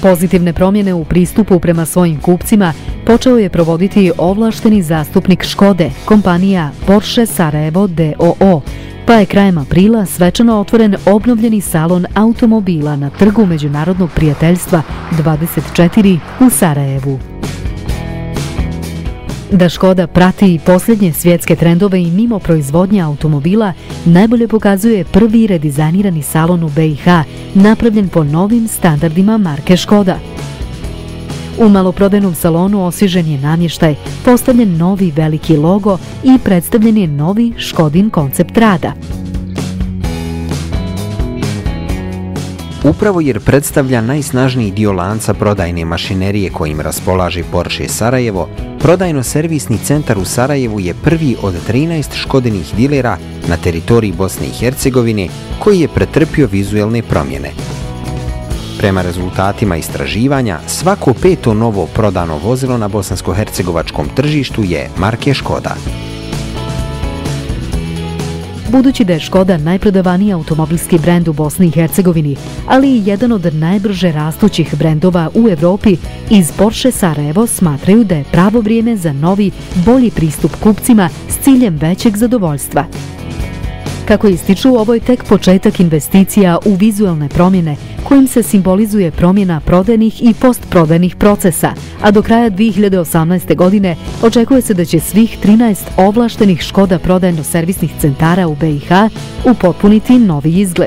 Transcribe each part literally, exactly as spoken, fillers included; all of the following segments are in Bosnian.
Pozitivne promjene u pristupu prema svojim kupcima počeo je provoditi ovlašteni zastupnik Škode, kompanija Porsche Sarajevo d o o, pa je krajem aprila svečano otvoren obnovljeni salon automobila na Trgu Međunarodnog prijateljstva dvadeset četiri u Sarajevu. Da Škoda prati posljednje svjetske trendove i mimo proizvodnje automobila najbolje pokazuje prvi redizajnirani salon u be i ha, napravljen po novim standardima marke Škoda. U maloprodajnom salonu osvježen je namještaj, postavljen novi veliki logo i predstavljen je novi Škodin koncept rada. Upravo jer predstavlja najsnažniji dio lanca prodajne mašinerije kojim raspolaže Porsche Sarajevo, prodajno-servisni centar u Sarajevu je prvi od trinaest Škodinih dilera na teritoriji Bosne i Hercegovine koji je pretrpio vizuelne promjene. Prema rezultatima istraživanja, svako peto novo prodano vozilo na bosansko-hercegovačkom tržištu je marke Škoda. Budući da je Škoda najprodavaniji automobilski brend u Bosni i Hercegovini, ali i jedan od najbrže rastućih brendova u Evropi, iz Porsche Sarajevo smatraju da je pravo vrijeme za novi, bolji pristup kupcima s ciljem većeg zadovoljstva. Kako ističu, ovo je tek početak investicija u vizualne promjene kojim se simbolizuje promjena prodajnih i postprodajnih procesa, a do kraja dvije hiljade osamnaeste. godine očekuje se da će svih trinaest ovlaštenih Škoda prodajno-servisnih centara u be i ha upotpuniti novi izgled.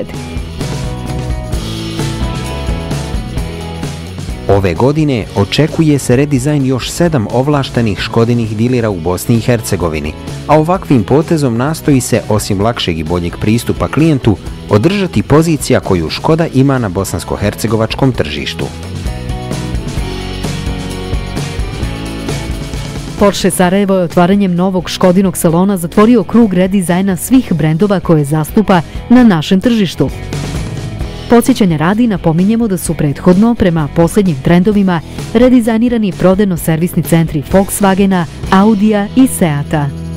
Ove godine očekuje se redizajn još sedam ovlaštenih Škodinih dilera u Bosni i Hercegovini, a ovakvim potezom nastoji se, osim lakšeg i boljeg pristupa klijentu, održati pozicija koju Škoda ima na bosansko-hercegovačkom tržištu. Porsche Sarajevo je otvaranjem novog Škodinog salona zatvorio krug redizajna svih brendova koje zastupa na našem tržištu. Podsjećanja radi napominjemo da su prethodno, prema posljednjim trendovima, redizajnirani prodajno-servisni centri Volkswagena, Audija i Seata.